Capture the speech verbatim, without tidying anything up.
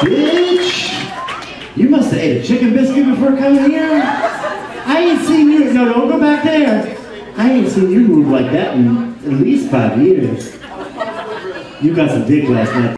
Bitch! You must have ate a chicken biscuit before coming here. I ain't seen you, no, don't go back there. I ain't seen you move like that in at least five years. You got some dick last night.